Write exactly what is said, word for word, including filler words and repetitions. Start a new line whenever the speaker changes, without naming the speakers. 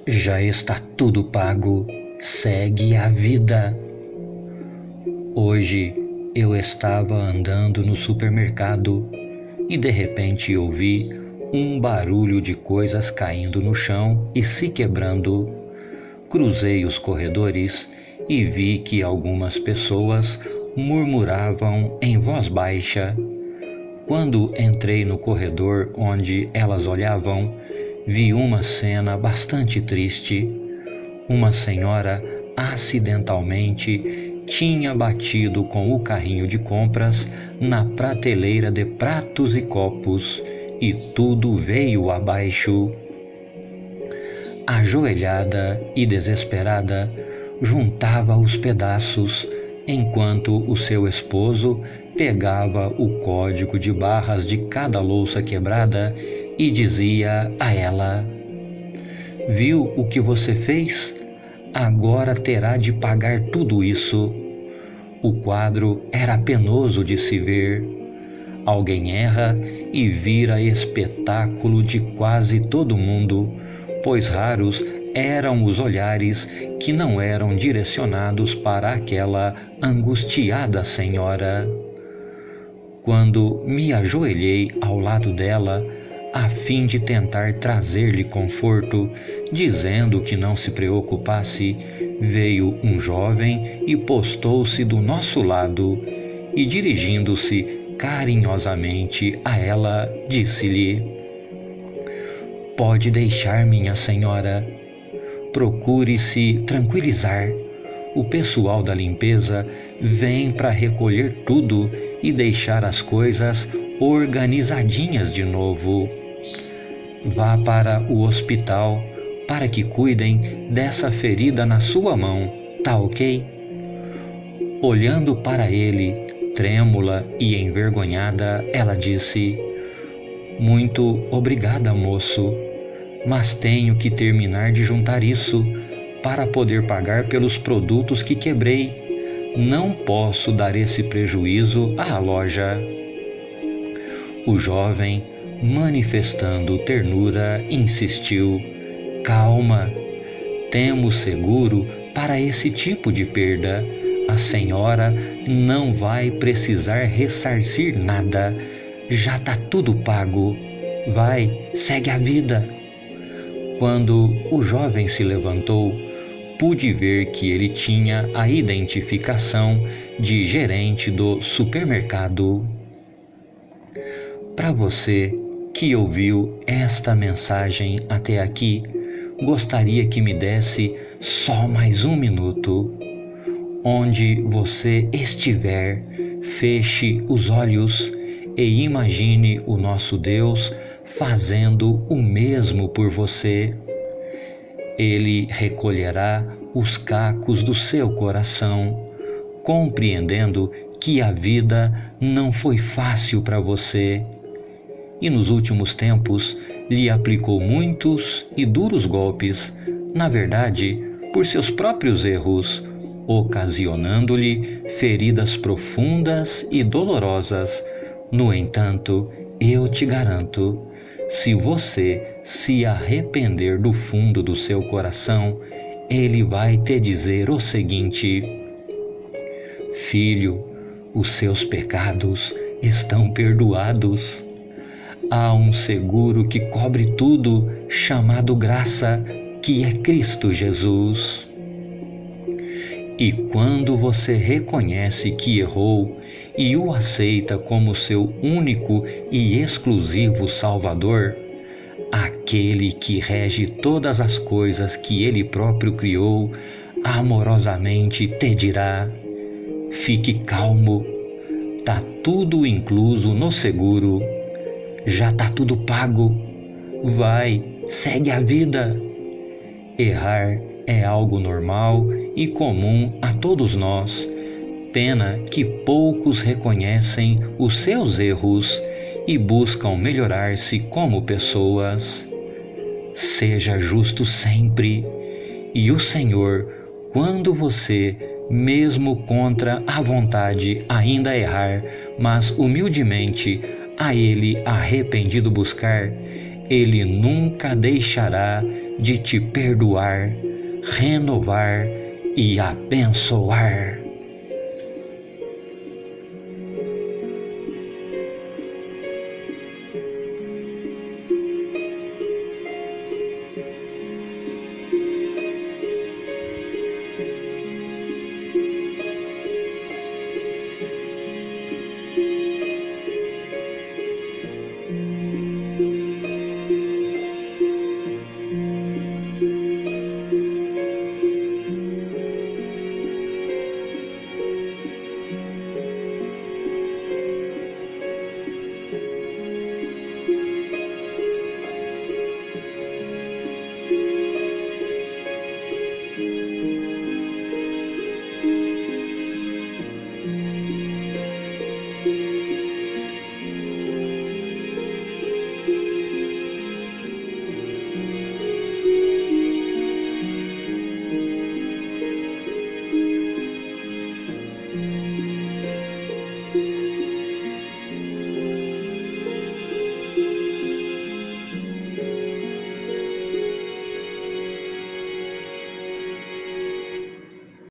Já está tudo pago, segue a vida. Hoje eu estava andando no supermercado e de repente ouvi um barulho de coisas caindo no chão e se quebrando. Cruzei os corredores e vi que algumas pessoas murmuravam em voz baixa. Quando entrei no corredor onde elas olhavam, vi uma cena bastante triste. Uma senhora acidentalmente tinha batido com o carrinho de compras na prateleira de pratos e copos e tudo veio abaixo. Ajoelhada e desesperada, juntava os pedaços, enquanto o seu esposo pegava o código de barras de cada louça quebrada e dizia a ela: "Viu o que você fez? Agora terá de pagar tudo isso." O quadro era penoso de se ver. Alguém erra e vira espetáculo de quase todo mundo, pois raros eram os olhares que não eram direcionados para aquela angustiada senhora. Quando me ajoelhei ao lado dela, a fim de tentar trazer-lhe conforto, dizendo que não se preocupasse, veio um jovem e postou-se do nosso lado e, dirigindo-se carinhosamente a ela, disse-lhe: "Pode deixar, minha senhora. Procure se tranquilizar. O pessoal da limpeza vem para recolher tudo e deixar as coisas organizadinhas de novo. Vá para o hospital para que cuidem dessa ferida na sua mão, tá ok?" Olhando para ele, trêmula e envergonhada, ela disse: "Muito obrigada, moço, mas tenho que terminar de juntar isso para poder pagar pelos produtos que quebrei. Não posso dar esse prejuízo à loja." O jovem, manifestando ternura, insistiu: "Calma, temos seguro para esse tipo de perda. A senhora não vai precisar ressarcir nada. Já está tudo pago. Vai, segue a vida." Quando o jovem se levantou, pude ver que ele tinha a identificação de gerente do supermercado. Para você que ouviu esta mensagem até aqui, gostaria que me desse só mais um minuto. Onde você estiver, feche os olhos e imagine o nosso Deus fazendo o mesmo por você. Ele recolherá os cacos do seu coração, compreendendo que a vida não foi fácil para você e nos últimos tempos lhe aplicou muitos e duros golpes, na verdade, por seus próprios erros, ocasionando-lhe feridas profundas e dolorosas. No entanto, eu te garanto, se você se arrepender do fundo do seu coração, ele vai te dizer o seguinte: "Filho, os seus pecados estão perdoados. Há um seguro que cobre tudo, chamado graça, que é Cristo Jesus." E quando você reconhece que errou e o aceita como seu único e exclusivo Salvador, aquele que rege todas as coisas que ele próprio criou, amorosamente te dirá: "Fique calmo, tá tudo incluso no seguro. Já tá tudo pago. Vai, segue a vida." Errar é algo normal e comum a todos nós. Pena que poucos reconhecem os seus erros e buscam melhorar-se como pessoas. Seja justo sempre, e o Senhor, quando você, mesmo contra a vontade, ainda errar, mas humildemente a Ele arrependido buscar, Ele nunca deixará de te perdoar, renovar e abençoar.